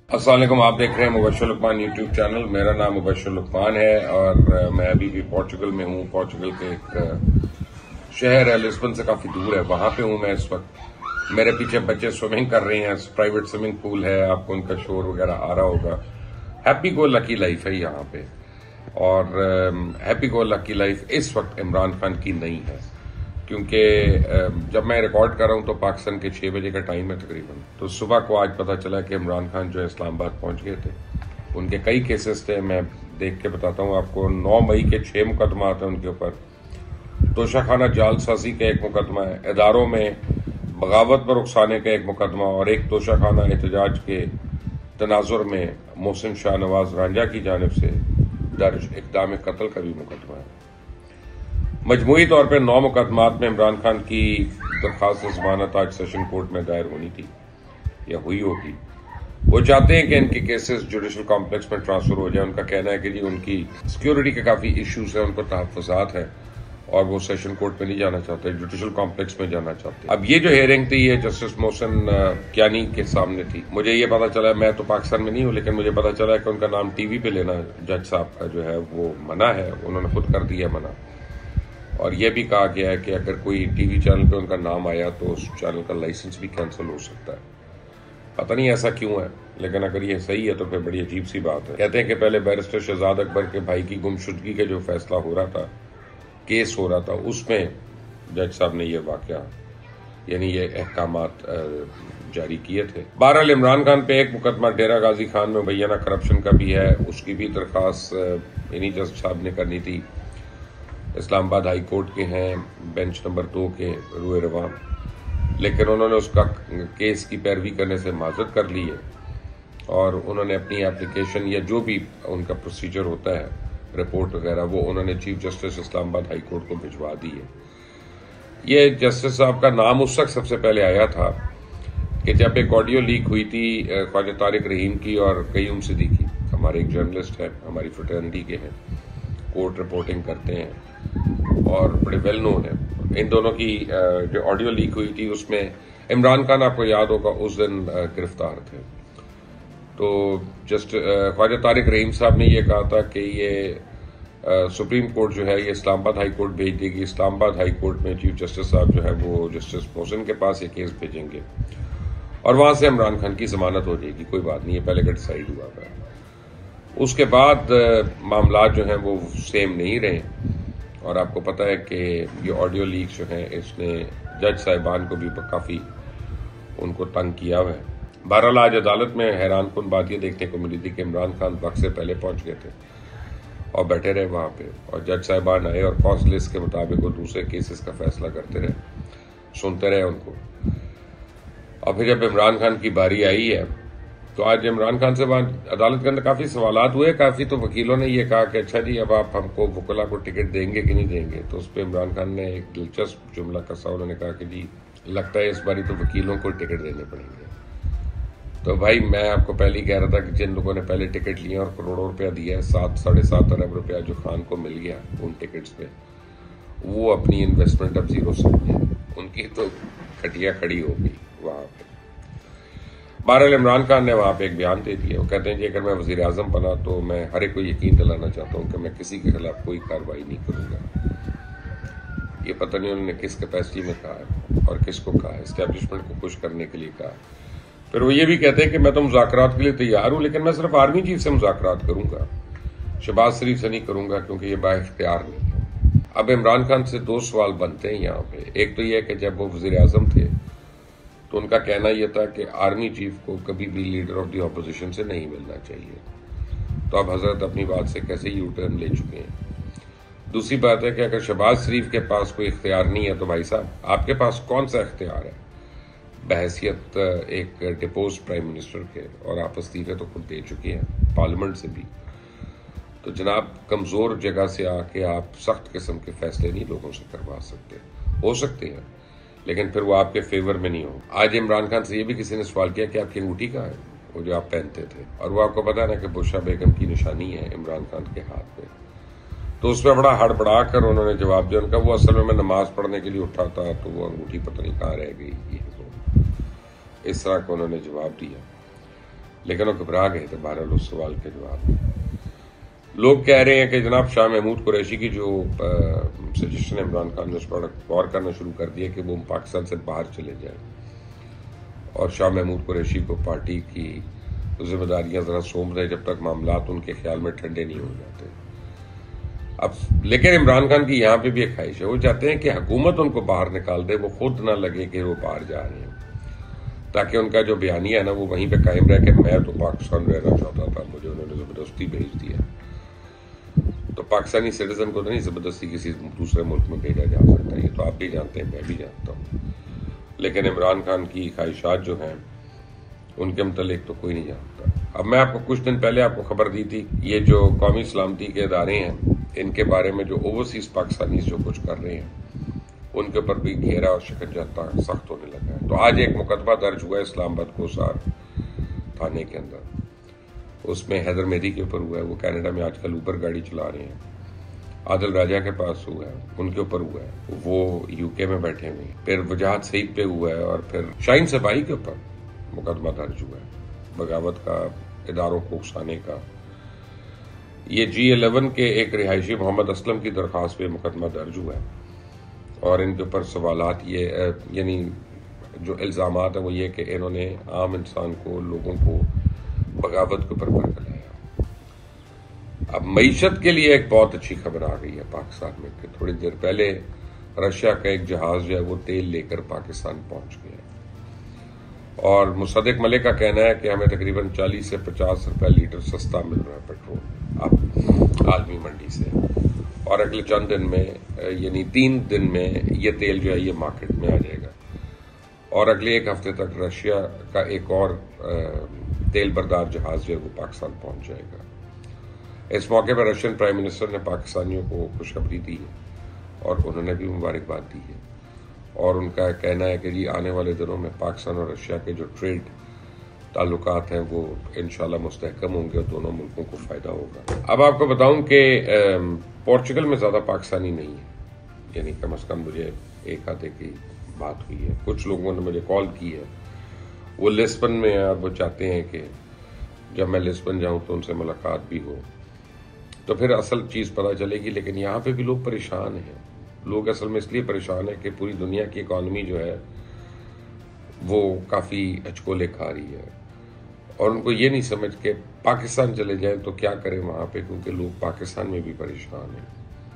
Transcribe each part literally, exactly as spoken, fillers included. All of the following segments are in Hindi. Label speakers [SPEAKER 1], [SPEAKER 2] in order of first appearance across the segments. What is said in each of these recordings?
[SPEAKER 1] अस्सलाम वालेकुम, आप देख रहे हैं मुबशर लुकमान यूट्यूब चैनल। मेरा नाम मुबशर लुकमान है और मैं अभी भी पोर्चुगल में हूँ। पोर्चुगल के एक शहर है, लिस्बन से काफी दूर है, वहां पे हूँ मैं इस वक्त। मेरे पीछे बच्चे स्विमिंग कर रहे हैं, प्राइवेट स्विमिंग पूल है, आपको उनका शोर वगैरह आ रहा होगा। हैप्पी गो लकी लाइफ है यहाँ पे, और हैप्पी गो लकी लाइफ इस वक्त इमरान खान की नहीं है, क्योंकि जब मैं रिकॉर्ड कर रहा हूं तो पाकिस्तान के छह बजे का टाइम है तकरीबन। तो सुबह को आज पता चला कि इमरान खान जो है इस्लामाबाद पहुंच गए थे। उनके कई केसेस थे, मैं देख के बताता हूं आपको। नौ मई के छह मुकदमा थे उनके ऊपर। तोशाखाना जालसाजी का एक मुकदमा है, इदारों में बगावत पर उकसाने का एक मुकदमा, और एक तोशाखाना एहतजाज के तनाजुर में मोहसिन शाह नवाज रांझा की जानिब से दर्ज इक़दाम कत्ल का भी मुकदमा है। मजमूई तौर पर नौ मुकदमात में इमरान खान की दरखास्त जमानत आज सेशन कोर्ट में दायर होनी थी या हुई होगी। वो चाहते हैं कि इनके केसेस जुडिशल कॉम्प्लेक्स में ट्रांसफर हो जाए। उनका कहना है कि जी उनकी सिक्योरिटी के काफी इश्यूज हैं, उनको तहफ़्फ़ुज़ात है और वो सेशन कोर्ट में नहीं जाना चाहते, जुडिशल कॉम्प्लेक्स में जाना चाहते। अब ये जो हियरिंग थी ये जस्टिस मोहसिन कियानी के सामने थी। मुझे ये पता चला, मैं तो पाकिस्तान में नहीं हूँ, लेकिन मुझे पता चला कि उनका नाम टीवी पे लेना जज साहब का जो है वो मना है, उन्होंने खुद कर दिया मना। और यह भी कहा गया है कि अगर कोई टीवी चैनल पे उनका नाम आया तो उस चैनल का लाइसेंस भी कैंसिल हो सकता है। पता नहीं ऐसा क्यों है, लेकिन अगर ये सही है तो फिर बड़ी अजीब सी बात है। कहते हैं कि पहले बैरिस्टर शहजाद अकबर के भाई की गुमशुदगी का जो फैसला हो रहा था, केस हो रहा था, उसमें जज साहब ने यह वाकया यानी ये अहकामात जारी किए थे। बहरहाल इमरान खान पे एक मुकदमा डेरा गाजी खान में मुबैना करप्शन का भी है, उसकी भी दरखास्त इन्हीं जज साहब ने करनी थी। इस्लामाबाद हाई कोर्ट के हैं, बेंच नंबर दो के रुए रवाम, लेकिन उन्होंने उसका केस की पैरवी करने से माजरत कर ली है और उन्होंने अपनी एप्लीकेशन या जो भी उनका प्रोसीजर होता है, रिपोर्ट वगैरह, वो उन्होंने chief justice Islamabad high court को भिजवा दी है। ये जस्टिस साहब का नाम उस वक्त सबसे पहले आया था कि जब एक ऑडियो लीक हुई थी ख्वाजा तारिक रहीम की और कयूम सिद्दीकी, हमारे एक जर्नलिस्ट है, हमारी फ्रेटर्निटी के हैं, कोर्ट रिपोर्टिंग करते हैं और बड़े वेल नोन है। इन दोनों की जो ऑडियो लीक हुई थी उसमें इमरान खान, आपको याद होगा, उस दिन गिरफ्तार थे। तो जस्ट ख्वाजा तारिक रहीम साहब ने यह कहा था कि ये सुप्रीम कोर्ट जो है ये इस्लामाबाद हाई कोर्ट भेज देगी। इस्लामाबाद हाई कोर्ट में चीफ जस्टिस साहब जो है वो जस्टिस मोहसिन के पास ये केस भेजेंगे और वहां से इमरान खान की जमानत हो जाएगी। कोई बात नहीं, ये पहले का डिसाइड हुआ था। उसके बाद मामला जो हैं वो सेम नहीं रहे और आपको पता है कि ये ऑडियो लीक जो है इसने जज साहिबान को भी काफ़ी उनको तंग किया हुआ है। बहरहाल आज अदालत में हैरान कुन बात ये देखने को मिली थी कि इमरान खान वक्त से पहले पहुंच गए थे और बैठे रहे वहां पे, और जज साहिबान आए और कॉस्ट लिस्ट के मुताबिक वो दूसरे केसेस का फैसला करते रहे, सुनते रहे उनको। और फिर जब इमरान खान की बारी आई है तो आज इमरान खान से अदालत के अंदर काफी सवालात हुए। काफी तो वकीलों ने यह कहा कि अच्छा जी अब आप हमको वकला को टिकट देंगे कि नहीं देंगे। तो उस पर इमरान खान ने एक दिलचस्प जुमला कसा, उन्होंने कहा कि जी लगता है इस बारी तो वकीलों को टिकट देने पड़ेंगे। तो भाई मैं आपको पहले ही कह रहा था कि जिन लोगों ने पहले टिकट लिया और करोड़ों रुपया दिया है, सात साढ़े सात अरब रुपया जो खान को मिल गया उन टिकट्स पे, वो अपनी इन्वेस्टमेंट अब जीरो समझे, उनकी तो खटिया खड़ी होगी वहां पे। बहरहाल इमरान खान ने वहां पे एक बयान दे दिया। वो कहते हैं कि अगर मैं वजीर आजम बना तो मैं हर एक को यकीन दिलाना चाहता हूं कि मैं किसी के खिलाफ कोई कार्रवाई नहीं करूंगा। ये पता नहीं उन्होंने किस कैपेसिटी में कहा है और किसको कहा है, एस्टेब्लिशमेंट को खुश करने के लिए कहा। फिर वो ये भी कहते हैं कि मैं तो मुज़ाकरात के लिए तैयार हूं, लेकिन मैं सिर्फ आर्मी चीफ से मुज़ाकरात करूंगा, शहबाज शरीफ से नहीं करूंगा, क्योंकि ये बाइख्तियार नहीं है। अब इमरान खान से दो सवाल बनते हैं यहाँ पे। एक तो यह कि जब वो वजीर आजम थे तो उनका कहना यह था कि आर्मी चीफ को कभी भी लीडर ऑफ द ऑपोजिशन से नहीं मिलना चाहिए। तो अब हजरत अपनी बात से कैसे यू टर्न ले चुके हैं। दूसरी बात है कि अगर शहबाज शरीफ के पास कोई इख्तियार नहीं है तो भाई साहब आपके पास कौन सा इख्तियार है बहैसियत एक डिपोज प्राइम मिनिस्टर के, और आप इस्तीफे तो खुद दे चुके हैं पार्लियामेंट से भी। तो जनाब कमजोर जगह से आके आप सख्त किस्म के फैसले नहीं लोगों से करवा सकते। हो सकते हैं लेकिन फिर वो आपके फेवर में नहीं हो। आज इमरान खान से ये भी किसी ने सवाल किया कि आपकी अंगूठी कहाँ है, वो जो आप पहनते थे, और वो आपको पता है ना कि बुशरा बेगम की निशानी है इमरान खान के हाथ में। तो उस पर बड़ा हड़बड़ा कर उन्होंने जवाब दिया, उनका वो असल में मैं नमाज पढ़ने के लिए उठा था तो वो अंगूठी पता नहीं कहाँ रह गई, ये वो इस तरह का उन्होंने जवाब दिया। लेकिन वो घबरा गए थे बहरहाल उस सवाल के जवाब में। लोग कह रहे हैं कि जनाब शाह महमूद कुरैशी की जो सजेशन इमरान खान ने उस पर गौर करना शुरू कर दिया कि वो पाकिस्तान से बाहर चले जाए और शाह महमूद कुरैशी को पार्टी की जिम्मेदारियां जरा सौंप दें जब तक मामलात उनके ख्याल में ठंडे नहीं हो जाते। अब लेकिन इमरान खान की यहाँ पे भी एक ख्वाहिश है, वो चाहते हैं कि हुकूमत उनको बाहर निकाल दे, वो खुद ना लगे कि वो बाहर जा रहे हैं, ताकि उनका जो बयानिया है ना वो वहीं पे कायम रहे कि मैं तो पाकिस्तान रहना चाहता था, मुझे उन्होंने जबरदस्ती भेज दिया। तो पाकिस्तानी सिटीजन को तो नहीं जबरदस्ती किसी दूसरे मुल्क में भेजा जा सकता, ये तो आप भी जानते हैं, मैं भी जानता हूँ। लेकिन इमरान खान की ख्वाहिशात जो हैं उनके मुतालिक तो कोई नहीं जानता। अब मैं आपको कुछ दिन पहले आपको खबर दी थी, ये जो कौमी सलामती के इदारे हैं इनके बारे में जो ओवरसीज पाकिस्तानी जो कुछ कर रहे हैं उनके ऊपर भी घेरा और शिकंजा सख्त होने लगा है। तो आज एक मुकदमा दर्ज हुआ है इस्लामाबाद कोसार थाने के अंदर, उसमें हैदर मेहदी के ऊपर हुआ है, वो कनाडा में आजकल ऊबर गाड़ी चला रहे हैं। आदिल राजा के पास हुआ है, उनके ऊपर हुआ है, वो यूके में बैठे हुए हैं। फिर वजाहत सईद पे हुआ है और फिर शाहीन सबाही के ऊपर मुकदमा दर्ज हुआ है, बगावत का, इदारों को उकसाने का। ये जी इलेवन के एक रिहायशी मोहम्मद असलम की दरख्वास्त पे मुकदमा दर्ज हुआ है और इनके ऊपर सवालात ये यानी जो इल्जामात है वो ये कि इन्होंने आम इंसान को, लोगों को बगावत के ऊपर भड़काया। अब मईशत के लिए एक बहुत अच्छी खबर आ गई है पाकिस्तान में कि थोड़ी देर पहले रशिया का एक जहाज जो है वो तेल लेकर पाकिस्तान पहुंच गया और मुसद्दिक मलिक का कहना है कि हमें तकरीबन चालीस से पचास रुपए लीटर सस्ता मिल रहा है पेट्रोल अब आलमी मंडी से, और अगले चंद दिन में यानी तीन दिन में ये तेल जो है ये मार्केट में आ जाएगा और अगले एक हफ्ते तक रशिया का एक और तेल बरदार जहाज जो है वो पाकिस्तान पहुंच जाएगा। इस मौके पर रशियन प्राइम मिनिस्टर ने पाकिस्तानियों को खुशखबरी दी है और उन्होंने भी मुबारकबाद दी है और उनका कहना है कि जी आने वाले दिनों में पाकिस्तान और रशिया के जो ट्रेड ताल्लुकात हैं वो इंशाल्लाह मुस्तहकम होंगे और दोनों मुल्कों को फायदा होगा। अब आपको बताऊं कि पोर्चुगल में ज्यादा पाकिस्तानी नहीं है, यानी कम अज कम मुझे एक आधे की बात हुई है, कुछ लोगों ने मुझे कॉल की है, वो लिस्बन में है और वो चाहते हैं कि जब मैं लिस्बन जाऊं तो उनसे मुलाकात भी हो तो फिर असल चीज पता चलेगी। लेकिन यहाँ पे भी लोग परेशान हैं। लोग असल में इसलिए परेशान है कि पूरी दुनिया की इकॉनमी जो है वो काफी अचकोले खा रही है और उनको ये नहीं समझ के पाकिस्तान चले जाएं तो क्या करें वहां पे, क्योंकि लोग पाकिस्तान में भी परेशान हैं।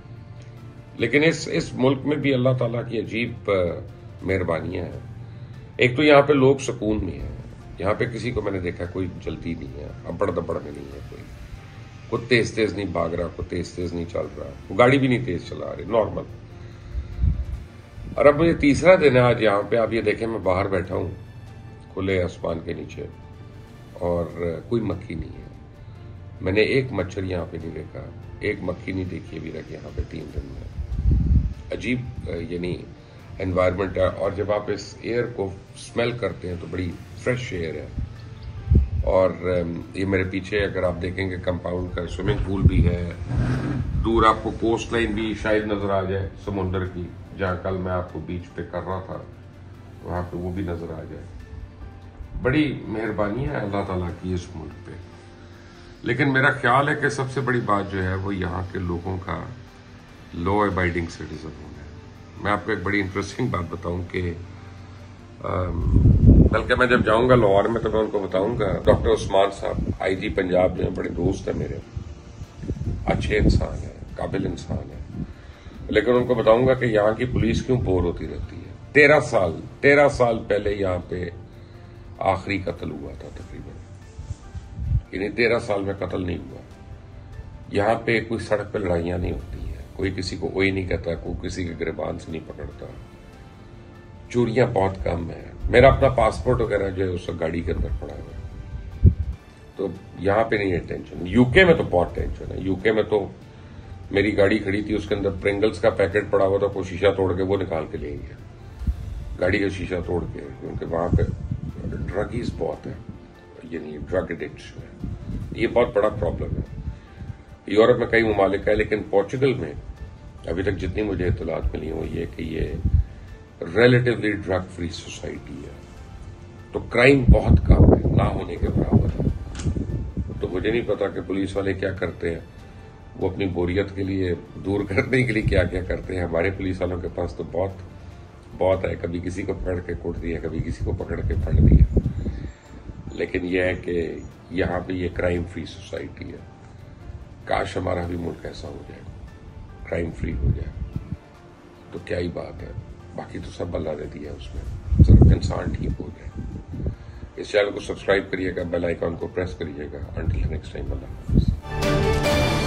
[SPEAKER 1] लेकिन इस इस मुल्क में भी अल्लाह ताला की अजीब मेहरबानियां हैं। एक तो यहाँ पे लोग सुकून में हैं, यहाँ पे किसी को मैंने देखा कोई जल्दी नहीं है, अबड़ दबड़ में नहीं है, कोई कोई तेज तेज नहीं भाग रहा, कोई तेज तेज नहीं चल रहा, वो गाड़ी भी नहीं तेज चला रही, नॉर्मल। और अब मुझे तीसरा दिन है आज यहाँ पे, आप ये देखें मैं बाहर बैठा हूँ खुले आसमान के नीचे और कोई मक्खी नहीं है। मैंने एक मच्छर यहाँ पे नहीं देखा, एक मक्खी नहीं देखी अभी तक यहाँ पे तीन दिन में। अजीब यानी एनवायरनमेंट है और जब आप इस एयर को स्मेल करते हैं तो बड़ी फ्रेश एयर है। और ये मेरे पीछे अगर आप देखेंगे कंपाउंड का स्विमिंग पूल भी है, दूर आपको कोस्ट लाइन भी शायद नजर आ जाए समुंदर की, जहां कल मैं आपको बीच पे कर रहा था वहां पे वो भी नजर आ जाए। बड़ी मेहरबानी है अल्लाह ताला की इस मुल्क पे। लेकिन मेरा ख्याल है कि सबसे बड़ी बात जो है वो यहाँ के लोगों का लॉ अबाइडिंग सिटीजन होना है। मैं आपको एक बड़ी इंटरेस्टिंग बात बताऊं कि बल्कि मैं जब जाऊंगा लाहौर में तो मैं उनको बताऊंगा, डॉक्टर उस्मान साहब आईजी पंजाब जो है बड़े दोस्त है मेरे, अच्छे इंसान है, काबिल इंसान है, लेकिन उनको बताऊंगा कि यहाँ की पुलिस क्यों बोर होती रहती है। तेरह साल तेरह साल पहले यहाँ पे आखिरी कत्ल हुआ था तकरीबन, यानी तेरह साल में कत्ल नहीं हुआ। यहाँ पे कोई सड़क पे लड़ाइयां नहीं होती है, कोई किसी को ओए नहीं कहता, कोई किसी के गिरबान से नहीं पकड़ता, चोरियां बहुत कम है। मेरा अपना पासपोर्ट वगैरह जो है उस गाड़ी के अंदर पड़ा हुआ है, तो यहाँ पे नहीं है टेंशन। यूके में तो बहुत टेंशन है। यूके में तो मेरी गाड़ी खड़ी थी, उसके अंदर प्रिंगल्स का पैकेट पड़ा हुआ था, कोई शीशा तोड़ के वो निकाल के ले गया, गाड़ी का शीशा तोड़ के, क्योंकि वहां पे ड्रगीज बहुत है, यानी ड्रग एडिक्ट्स है, ये बहुत बड़ा प्रॉब्लम है। यूरोप में कई ममालिक है, लेकिन पोर्चुगल में अभी तक जितनी मुझे इत्तलात मिली वो ये कि ये रिलेटिवली ड्रग फ्री सोसाइटी है, तो क्राइम बहुत कम है, ना होने के बराबर है। मुझे नहीं पता कि पुलिस वाले क्या करते हैं, वो अपनी बोरियत के लिए दूर करने के लिए क्या क्या करते हैं। हमारे पुलिस वालों के पास तो बहुत बहुत है, कभी किसी को पकड़ के कूट दिया, कभी किसी को पकड़ के फंड दिया। लेकिन यह है कि यहाँ पे ये क्राइम फ्री सोसाइटी है। काश हमारा भी मुल्क ऐसा हो जाए, क्राइम फ्री हो जाए, तो क्या ही बात है। बाकी तो सब अल्लाह ने दिया है, उसमें सिर्फ इंसान ठीक हो जाए। इस चैनल को सब्सक्राइब करिएगा, बेल आइकॉन को प्रेस करिएगा। अंटिल नेक्स्ट टाइम, अल्लाह हाफ़िज़।